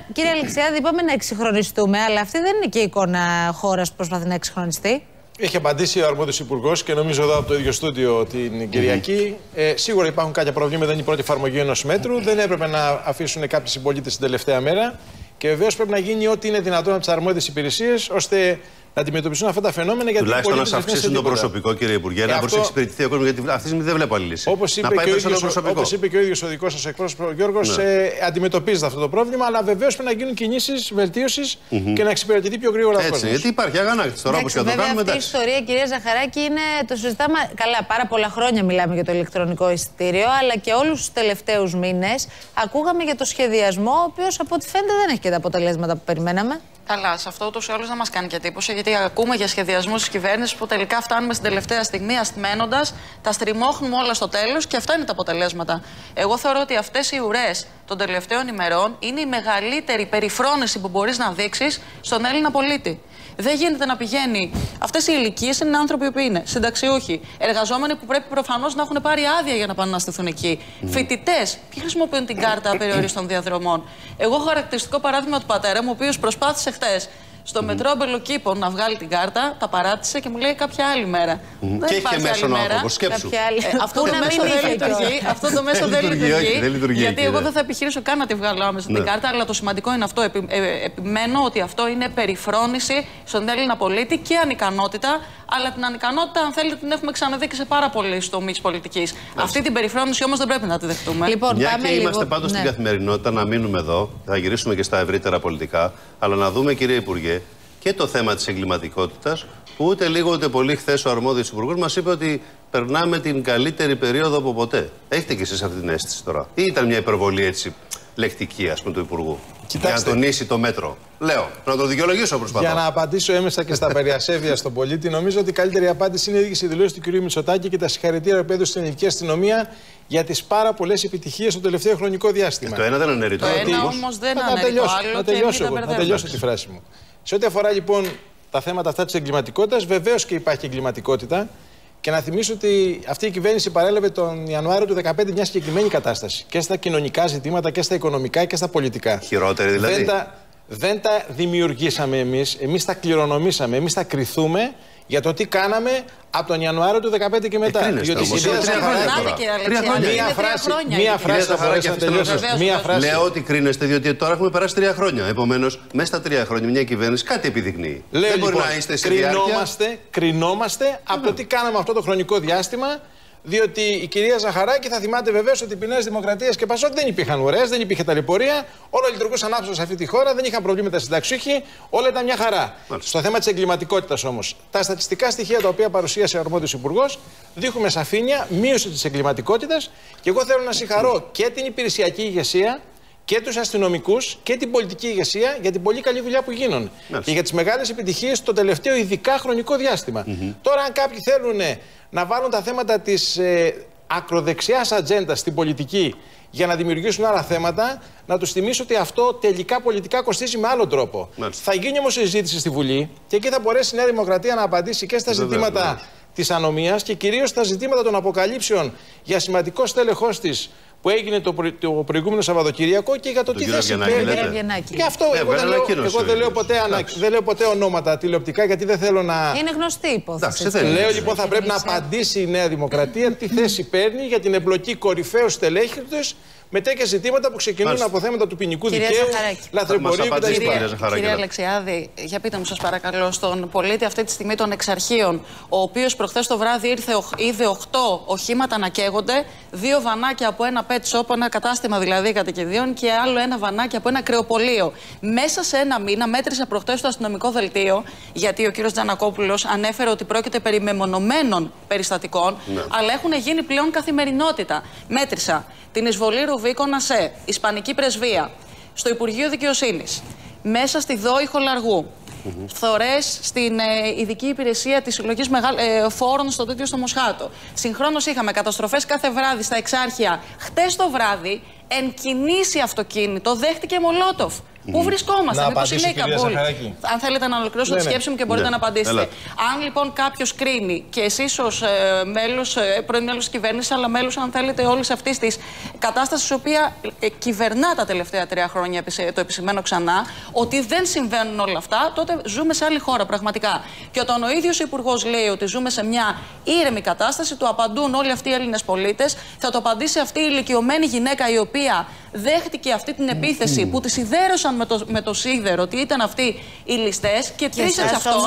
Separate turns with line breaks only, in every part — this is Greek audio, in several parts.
κύριε Αλεξιάδη, είπαμε να εξυγχρονιστούμε, αλλά αυτή δεν είναι και η εικόνα χώρας που προσπαθεί να εξυγχρονιστεί.
Έχει απαντήσει ο αρμόδιος υπουργός και νομίζω εδώ από το ίδιο στούντιο την Κυριακή. Σίγουρα υπάρχουν κάποια προβλήματα, δεν είναι η πρώτη εφαρμογή ενός μέτρου. Δεν έπρεπε να αφήσουν κάποιοι συμπολίτες την τελευταία μέρα. Και βεβαίως πρέπει να γίνει ό,τι είναι δυνατόν από τις αρμόδιες υπηρεσίες ώστε να αντιμετωπιστούν αυτά τα φαινόμενα.
Τουλάχιστον να σας αυξήσουν το προσωπικό, κύριε Υπουργέ, να μπορεί να εξυπηρετηθεί ο κόσμος. Γιατί αυτή τη στιγμή δεν βλέπω άλλη λύση.
Όπως είπε και ο ίδιος ο δικός σας εκπρόσωπος, Γιώργος, αντιμετωπίζεται αυτό το πρόβλημα. Αλλά βεβαίως πρέπει να γίνουν κινήσεις βελτίωσης και να εξυπηρετηθεί πιο γρήγορα ο κόσμος.
Έτσι, γιατί υπάρχει αγανάκτηση τώρα όπως και το κάνουμε.
Αυτή η ιστορία, κυρία Ζαχαράκη, είναι το συζητάμε. Καλά, πάρα πολλά χρόνια μιλάμε για το ηλεκτρονικό εισιτήριο, αλλά και όλους τους τελευταίους μήνες ακούγαμε για το σχεδιασμό, ο οποίος από ό,τι φαίνεται δεν έχει και τα αποτελέσματα που περιμέναμε.
Καλά, σε αυτό ούτως ή άλλως δεν μας κάνει και εντύπωση, γιατί ακούμε για σχεδιασμούς της κυβέρνησης που τελικά φτάνουμε στην τελευταία στιγμή αστημένοντας, τα στριμώχνουμε όλα στο τέλος και αυτά είναι τα αποτελέσματα. Εγώ θεωρώ ότι αυτές οι ουρές των τελευταίων ημερών είναι η μεγαλύτερη περιφρόνηση που μπορείς να δείξεις στον Έλληνα πολίτη. Δεν γίνεται να πηγαίνει. Αυτές οι ηλικίες είναι άνθρωποι που είναι συνταξιούχοι, εργαζόμενοι που πρέπει προφανώς να έχουν πάρει άδεια για να πάνε να στηθούν εκεί. Φοιτητές, ποιοι χρησιμοποιούν την κάρτα απεριορίστων διαδρομών. Εγώ έχω χαρακτηριστικό παράδειγμα του πατέρα μου, ο οποίος προσπάθησε χτες στο μετρό Μπελοκήπων να βγάλει την κάρτα, τα παράτησε και μου λέει κάποια άλλη μέρα.
Και έχει και μέσον άνθρωπο, σκέψου.
Αυτό το μέσο δεν λειτουργεί. Αυτό το μέσο δεν λειτουργεί. Γιατί εγώ δεν θα επιχειρήσω καν να τη βγάλω άμεσα την κάρτα, αλλά το σημαντικό είναι αυτό. Επιμένω ότι αυτό είναι περιφρόνηση στον Έλληνα πολίτη και ανικανότητα. Αλλά την ανικανότητα, αν θέλετε, την έχουμε ξαναδεί και σε πάρα πολλοί τομείς της πολιτικής. Αυτή την περιφρόνηση όμως δεν πρέπει να τη δεχτούμε.
Λοιπόν,
μια και είμαστε πάντως στην καθημερινότητα, να μείνουμε εδώ, θα γυρίσουμε και στα ευρύτερα πολιτικά, αλλά να δούμε, κύριε Υπουργέ, και το θέμα της εγκληματικότητας, που ούτε λίγο ούτε πολύ χθες ο αρμόδιος υπουργός μας είπε ότι περνάμε την καλύτερη περίοδο από ποτέ. Έχετε κι εσείς αυτή την αίσθηση τώρα? Ή ήταν μια υπερβολή έτσι λεκτική, ας πούμε, του Υπουργού? Κοιτάξτε, για να τονίσει το μέτρο. Λέω, να το δικαιολογήσω προσπαθώ.
Για να απαντήσω έμεσα και στα περιασέβεια στον πολίτη, νομίζω ότι η καλύτερη απάντηση είναι η ίδια η δηλώση του κ. Μητσοτάκη και τα συγχαρητήρια που έδωσε στην ελληνική αστυνομία για τις πάρα πολλές επιτυχίες στο τελευταίο χρονικό διάστημα.
Το ένα δεν αναιρεί το άλλο.
Το ένα όμως δεν αναιρεί το άλλο.
Να τελειώσω τη φράση μου. Σε ό,τι αφορά λοιπόν τα θέματα αυτά της εγκληματικότητας, βεβαίως και υπάρχει εγκληματικότητα. Και να θυμίσω ότι αυτή η κυβέρνηση παρέλαβε τον Ιανουάριο του 2015 μια συγκεκριμένη κατάσταση και στα κοινωνικά ζητήματα και στα οικονομικά και στα πολιτικά.
Χειρότερη δηλαδή.
Δεν τα δημιουργήσαμε εμείς τα κληρονομήσαμε, εμείς τα κριθούμε για το τι κάναμε από τον Ιανουάριο του 2015 και μετά.
Μία φράση θα μπορέσει να τελειώσει. Λέω ότι κρίνεστε, διότι τώρα έχουμε περάσει 3 χρόνια. Επομένως, μέσα στα 3 χρόνια μια κυβέρνηση κάτι επιδεικνύει. Δεν μπορεί να είστε σε διάρκεια.
Κρινόμαστε από το τι κάναμε αυτό το χρονικό διάστημα. Διότι η κυρία Ζαχαράκη θα θυμάται βεβαίως ότι οι Νέα Δημοκρατία και Πασόκ δεν υπήρχαν ουρές, δεν υπήρχε ταλαιπωρία, όλα λειτουργούσαν άψογα σε αυτή τη χώρα, δεν είχαν προβλήματα συνταξιούχοι, όλα ήταν μια χαρά. Στο θέμα της εγκληματικότητας όμως, τα στατιστικά στοιχεία τα οποία παρουσίασε ο αρμόδιος υπουργός δείχνουν με σαφήνεια μείωση της εγκληματικότητας και εγώ θέλω να συγχαρώ και την υπηρεσιακή ηγεσία και τους αστυνομικούς και την πολιτική ηγεσία για την πολύ καλή δουλειά που γίνουν και για τις μεγάλες επιτυχίες το τελευταίο ειδικά χρονικό διάστημα. Τώρα, αν κάποιοι θέλουν να βάλουν τα θέματα της ακροδεξιάς ατζέντα στην πολιτική για να δημιουργήσουν άλλα θέματα, να τους θυμίσω ότι αυτό τελικά πολιτικά κοστίζει με άλλο τρόπο. Θα γίνει όμως συζήτηση στη Βουλή και εκεί θα μπορέσει η Νέα Δημοκρατία να απαντήσει και στα ζητήματα της ανομίας και κυρίως στα ζητήματα των αποκαλύψεων για σημαντικό στέλεχος της που έγινε το προηγούμενο Σαββατοκύριακο και για το τι θέση παίρνει. Και αυτό εγώ δεν λέω ποτέ ονόματα τηλεοπτικά γιατί δεν θέλω να.
Είναι γνωστή υπόθεση.
Λέω λοιπόν θα πρέπει να απαντήσει η Νέα Δημοκρατία τι θέση παίρνει για την εμπλοκή κορυφαίου στελέχη της με τέτοια ζητήματα που ξεκινούν από θέματα του ποινικού δικαίου, λαθρεμπορίου κτλ.
Κύριε Αλεξιάδη, για πείτε μου σας παρακαλώ, στον πολίτη αυτή τη στιγμή των εξαρχείων, ο οποίος προχθές το βράδυ είδε 8 οχήματα να καίγονται, 2 βανάκια από ένα pet shop, ένα κατάστημα δηλαδή κατοικιδίων και άλλο ένα βανάκι από ένα κρεοπολείο. Μέσα σε ένα μήνα μέτρησα προχθές στο αστυνομικό δελτίο, γιατί ο κύριος Τζανακόπουλος ανέφερε ότι πρόκειται περί μεμονωμένων περιστατικών, αλλά έχουν γίνει πλέον καθημερινότητα. Μέτρησα την εισβολή Ρουβίκονα σε Ισπανική Πρεσβεία, στο Υπουργείο Δικαιοσύνης, μέσα στη ΔΟΗ Χολαργού, φθορές στην ειδική υπηρεσία της συλλογής φόρων στο τέτοιο στο Μοσχάτο. Συγχρόνως είχαμε καταστροφές κάθε βράδυ στα Εξάρχεια. Χτες το βράδυ, εν κινήσει αυτοκίνητο, δέχτηκε μολότοφ. Πού βρισκόμαστε, μήπως είναι η Καμπούλ?
Αν
θέλετε να ολοκληρώσω τη σκέψη μου και μπορείτε να απαντήσετε. Αν λοιπόν κάποιος κρίνει, και εσείς ως πρώην μέλος της κυβέρνησης, αλλά μέλος, αν θέλετε, όλης αυτής της κατάστασης, η οποία κυβερνά τα τελευταία 3 χρόνια, το επισημαίνω ξανά, ότι δεν συμβαίνουν όλα αυτά, τότε ζούμε σε άλλη χώρα πραγματικά. Και όταν ο ίδιος Υπουργός λέει ότι ζούμε σε μια ήρεμη κατάσταση, του απαντούν όλοι αυτοί οι Έλληνες πολίτες, θα το απαντήσει αυτή η ηλικιωμένη γυναίκα η οποία δέχτηκε αυτή την επίθεση που τη σιδέρωσαν με το σίδερο, ότι ήταν αυτοί οι ληστές, και τρεις εξ αυτών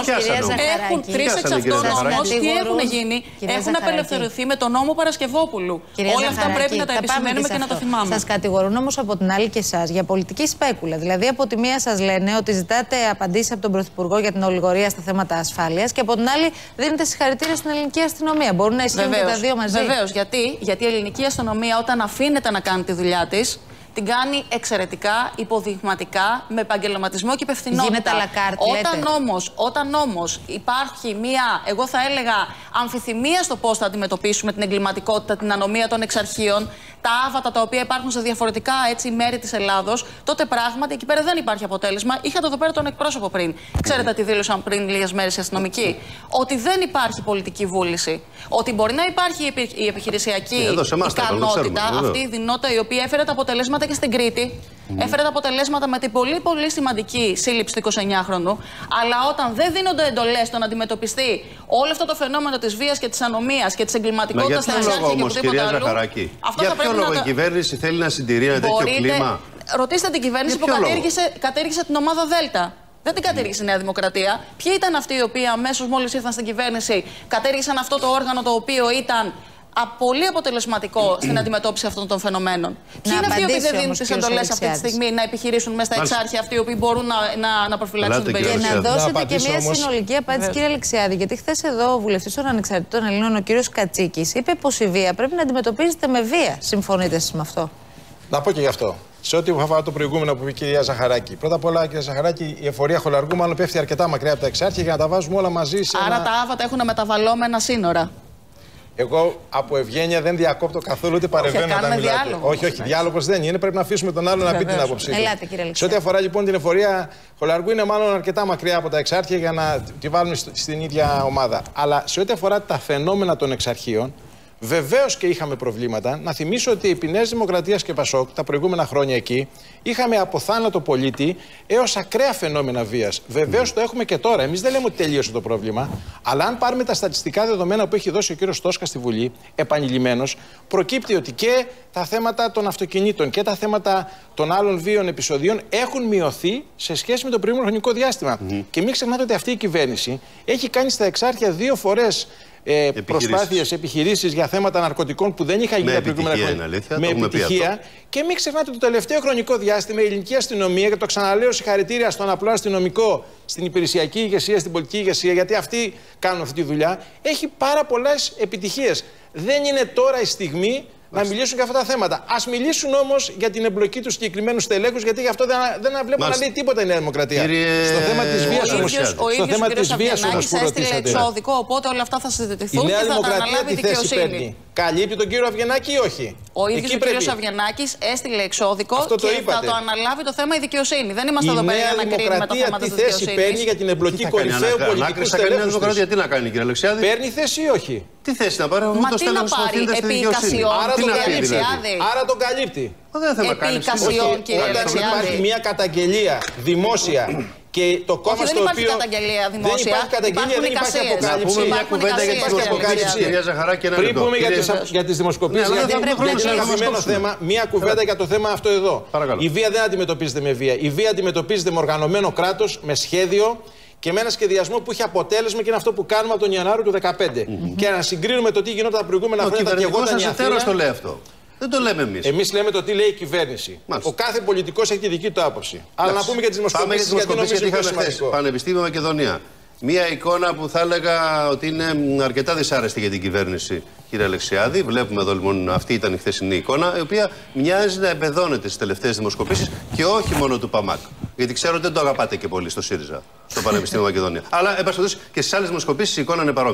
όμως τι έχουν γίνει? Έχουν απελευθερωθεί με τον νόμο Παρασκευόπουλου. Όλα αυτά πρέπει να τα επισημαίνουμε και να τα θυμάμαι.
Σας κατηγορούν όμως από την άλλη και εσάς για πολιτική σπέκουλα. Δηλαδή, από τη μία σας λένε ότι ζητάτε απαντήσεις από τον Πρωθυπουργό για την ολιγορία στα θέματα ασφάλειας, και από την άλλη δίνετε συγχαρητήρια στην ελληνική αστυνομία. Μπορούν να ισχύουν και τα δύο μαζί?
Βεβαίως. Γιατί η ελληνική αστυνομία, όταν αφήνεται να κάνει τη δουλειά της, την κάνει εξαιρετικά, υποδειγματικά, με επαγγελματισμό και υπευθυνότητα.
Γίνεται αλακάρτ,
όταν όμως υπάρχει μία, εγώ θα έλεγα, αμφιθυμία στο πώς θα αντιμετωπίσουμε την εγκληματικότητα, την ανομία των εξαρχείων, τα άβατα τα οποία υπάρχουν σε διαφορετικά μέρη της Ελλάδος, τότε πράγματι εκεί πέρα δεν υπάρχει αποτέλεσμα. Είχατε εδώ πέρα τον εκπρόσωπο πριν. Ξέρετε τι δήλωσαν πριν λίγες μέρες οι αστυνομικοί? Ότι δεν υπάρχει πολιτική βούληση. Ότι μπορεί να υπάρχει η επιχειρησιακή ικανότητα, αυτή η δυνότητα η οποία έφερε τα αποτελέσματα και στην Κρήτη. Έφερε τα αποτελέσματα με την πολύ σημαντική σύλληψη του 29χρονου. Αλλά όταν δεν δίνονται εντολές στο να αντιμετωπιστεί όλο αυτό το φαινόμενο της βίας και της ανομίας και της εγκληματικότητας στα εξάρχεια και οπουδήποτε αλλού.
Για ποιο λόγο η κυβέρνηση θέλει να συντηρεί ένα τέτοιο κλίμα?
Ρωτήστε την κυβέρνηση που κατήργησε την ομάδα Δέλτα. Δεν την κατήργησε η Νέα Δημοκρατία. Ποιοι ήταν αυτοί οι οποίοι αμέσως μόλις ήρθαν στην κυβέρνηση κατήργησαν αυτό το όργανο το οποίο ήταν πολύ αποτελεσματικό στην αντιμετώπιση αυτών των φαινομένων? Ποιοι είναι αυτοί οι οποίοι δεν δίνουν τις εντολές αυτή τη στιγμή να επιχειρήσουν μέσα στα εξάρχεια, αυτοί οι οποίοι μπορούν να προφυλάξουν την περιοχή?
Και να δώσετε και μια συνολική απάντηση, κύριε Αλεξιάδη, γιατί χθες εδώ ο βουλευτής των Ανεξαρτήτων Ελλήνων, ο κύριος Κατσίκης, είπε πως η βία πρέπει να αντιμετωπίζεται με βία. Συμφωνείτε εσείς με αυτό?
Να πω και γι' αυτό. Σε ό,τι αφορά το προηγούμενο που είπε η κυρία Ζαχαράκη. Πρώτα απ' όλα, κυρία Ζαχαράκη, η εφορία Χολαργού μάλλον πέφτει αρκετά μακριά από τα εξάρχεια για να τα βάζουμε όλα μαζί σε.
Άρα τα άβατα έχουν μεταβαλλόμενα σύνορα.
Εγώ από ευγένεια δεν διακόπτω καθόλου, ούτε παρεμβαίνω όταν μιλάτε. Όχι, διάλογος δεν είναι. Πρέπει να αφήσουμε τον άλλο να πει την άποψή του. Σε ό,τι αφορά λοιπόν την εφορία Χολαργού, είναι μάλλον αρκετά μακριά από τα εξάρχεια για να τη βάλουμε στην ίδια ομάδα. Αλλά σε ό,τι αφορά τα φαινόμενα των εξαρχείων, βεβαίως και είχαμε προβλήματα. Να θυμίσω ότι επί Νέας Δημοκρατίας και Πασόκ τα προηγούμενα χρόνια εκεί είχαμε από θάνατο πολίτη έως ακραία φαινόμενα βίας. Βεβαίως το έχουμε και τώρα. Εμείς δεν λέμε ότι τελείωσε το πρόβλημα. Αλλά αν πάρουμε τα στατιστικά δεδομένα που έχει δώσει ο κύριος Τόσκα στη Βουλή, επανειλημμένος, προκύπτει ότι και τα θέματα των αυτοκινήτων και τα θέματα των άλλων βίων επεισοδίων έχουν μειωθεί σε σχέση με το προηγούμενο χρονικό διάστημα. Και μην ξεχνάτε ότι αυτή η κυβέρνηση έχει κάνει στα εξάρχεια 2 φορές προσπάθειες, επιχειρήσεις για θέματα ναρκωτικών που δεν είχαν γίνει τα προηγούμενα χρόνια. Με επιτυχία. Και μην ξεχνάτε ότι το τελευταίο χρονικό διάστημα η ελληνική αστυνομία, και το ξαναλέω συγχαρητήρια στον απλό αστυνομικό, στην υπηρεσιακή ηγεσία, στην πολιτική ηγεσία, γιατί αυτοί κάνουν αυτή τη δουλειά, έχει πάρα πολλές επιτυχίες. Δεν είναι τώρα η στιγμή να μιλήσουν για αυτά τα θέματα. Ας μιλήσουν όμως για την εμπλοκή του συγκεκριμένου στελέχους, γιατί γι' αυτό δεν βλέπω να λέει τίποτα η Νέα Δημοκρατία. Στο θέμα της βίας όμως.
Ο ίδιος ο κ. Αυγενάκης έστειλε εξώδικο, οπότε όλα αυτά θα συζητηθούν και θα τα αναλάβει η δικαιοσύνη.
Καλύπτει τον κύριο Αυγενάκη ή όχι?
Ο ίδιος ο κ. Αυγενάκης έστειλε εξώδικο και θα το αναλάβει το θέμα η δικαιοσύνη. Δεν είμαστε εδώ πέρα για να κρίνουμε τα θέματα της δικαιοσύνης.
Τι θέση παίρνει για την εμπλοκή κορυφαίου πολιτικού στελέχους?
Τι να κάνει, κύριε Αλεξιάδη?
Παίρνει θέση ή όχι?
Τι θέση να πάρει?
Μα τι να πάρει? Επί εικασιών, κύριε Αλεξιάδη.
Άρα τον καλύπτει.
Επί εικασιών, κύριε Αλεξιάδη.
Υπάρχει μια καταγγελία δημόσια. Και το κόμμα στο οποίο.
Δεν υπάρχει καταγγελία δημόσια.
Δεν υπάρχει καταγγελία, δεν υπάρχει αποκάλυψη.
Να πούμε μια κουβέντα για τις δημοσκοπήσεις, κυρία Ζαχαράκη.
Πριν πούμε για τις δημοσκοπήσεις, γιατί είναι αγαπημένο θέμα, μια κουβέντα για το θέμα αυτό εδώ. Η βία δεν αντιμετωπίζεται με βία. Η βία αντιμετωπίζεται με οργανωμένο κράτος, με σχέδιο και με ένα σχεδιασμό που έχει αποτέλεσμα και είναι αυτό που κάνουμε από τον Ιανουάριο του 2015. Και να συγκρίνουμε το τι γινόταν τα προηγούμενα χρόνια.
Ο κυβερνητικός το λέει αυτό. Δεν το λέμε εμείς.
Εμείς λέμε το τι λέει η κυβέρνηση. Μάλιστα. Ο κάθε πολιτικός έχει τη δική του άποψη. Αλλά να πούμε για τις δημοσκοπήσεις, γιατί είχαμε χθες.
Πανεπιστήμιο Μακεδονία. Μία εικόνα που θα έλεγα ότι είναι αρκετά δυσάρεστη για την κυβέρνηση, κύριε Αλεξιάδη. Βλέπουμε εδώ λοιπόν, αυτή ήταν η χθεσινή εικόνα, η οποία μοιάζει να εμπεδώνεται στις τελευταίες δημοσκοπήσεις και όχι μόνο του ΠΑΜΑΚ. Γιατί ξέρω ότι δεν το αγαπάτε και πολύ στο ΣΥΡΙΖΑ, στο Πανεπιστήμιο Μακεδονία. Αλλά, εν πάση περιπτώσει, και στις άλλες δημοσκοπήσεις η εικόνα είναι παρόμοια.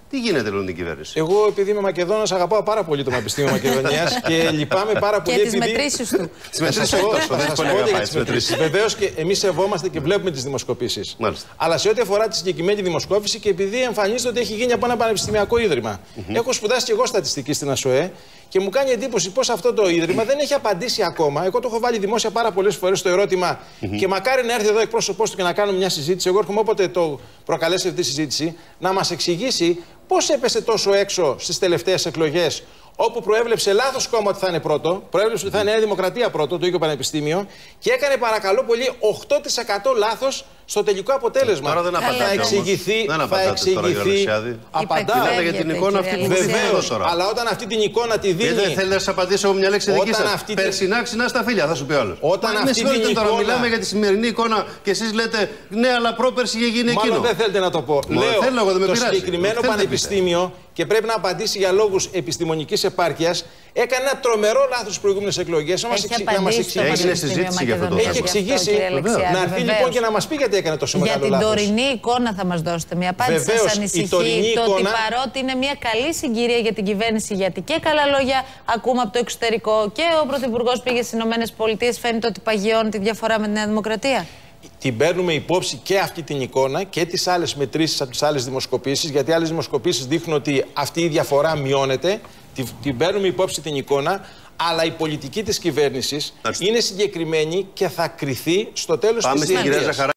Τι γίνεται λοιπόν την κυβέρνηση?
Εγώ, επειδή είμαι Μακεδόνας, αγαπάω πάρα πολύ το Πανεπιστήμιο Μακεδονίας και λυπάμαι πάρα πολύ.
Και τις μετρήσεις του.
Θα σας πω για τις μετρήσεις. Βεβαίως και εμείς σεβόμαστε και βλέπουμε τις δημοσκοπήσεις. Αλλά σε ό,τι αφορά τη συγκεκριμένη δημοσκόπηση και επειδή εμφανίζεται ότι έχει γίνει από ένα πανεπιστημιακό ίδρυμα. Έχω σπουδάσει και εγώ στατιστική στην ΑΣΟΕ και μου κάνει εντύπωση πως αυτό το ίδρυμα δεν έχει απαντήσει ακόμα. Εγώ το έχω βάλει δημόσια πάρα πολλές φορές το ερώτημα και μακάρι να έρθει εδώ εκπρόσωπός του και να κάνουμε μια συζήτηση. Εγώ έρχομαι όποτε το προκαλέσει αυτή τη συζήτηση να μας εξηγήσει πώς έπεσε τόσο έξω στις τελευταίες εκλογές, όπου προέβλεψε λάθος κόμμα ότι θα είναι πρώτο, προέβλεψε ότι θα είναι Νέα Δημοκρατία πρώτο, το ίδιο Πανεπιστήμιο, και έκανε παρακαλώ πολύ 8% λάθος στο τελικό αποτέλεσμα.
Τώρα δεν απαντάτε.
Θα εξηγηθεί.
Απαντάτε για την εικόνα αυτή που
βεβαίως, αλλά όταν αυτή την εικόνα τη δίνει.
Δεν θέλει να σας απαντήσω εγώ μια λέξη δική σας. Περσινά ξινά στα φίλια, θα σου πει όλος.
Όταν αυτή την εικόνα.
Τώρα μιλάμε για τη σημερινή εικόνα και εσείς λέτε ναι, αλλά πρόπερση είχε γίνει εκείνο.
Μάλλον δεν θέλετε να το πω. Λέω το συγκεκριμένο πανεπιστήμιο και πρέπει να απαντήσει για λόγους επιστημονικής επάρκειας. Έκανε ένα τρομερό λάθος στις προηγούμενες εκλογές. Να μας εξηγήσει.
Έγινε συζήτηση για αυτό το θέμα.
Έχει εξηγήσει. Να έρθει λοιπόν και να μας πει γιατί έκανε τόσο μεγάλο λάθος.
Για την τωρινή εικόνα θα μας δώσετε μια απάντηση. Σας ανησυχεί το ότι παρότι είναι μια καλή συγκυρία για την κυβέρνηση, γιατί και καλά λόγια ακούμε από το εξωτερικό και ο Πρωθυπουργός πήγε στις ΗΠΑ, φαίνεται ότι παγιώνει τη διαφορά με τη Νέα Δημοκρατία?
Την παίρνουμε υπόψη και αυτή την εικόνα και τις άλλες μετρήσεις από τις άλλες δημοσκοπήσεις, γιατί άλλες δημοσκοπήσεις δείχνουν ότι αυτή η διαφορά μειώνεται. Την παίρνουμε υπόψη την εικόνα, αλλά η πολιτική της κυβέρνησης είναι συγκεκριμένη και θα κριθεί στο τέλος της διετίας.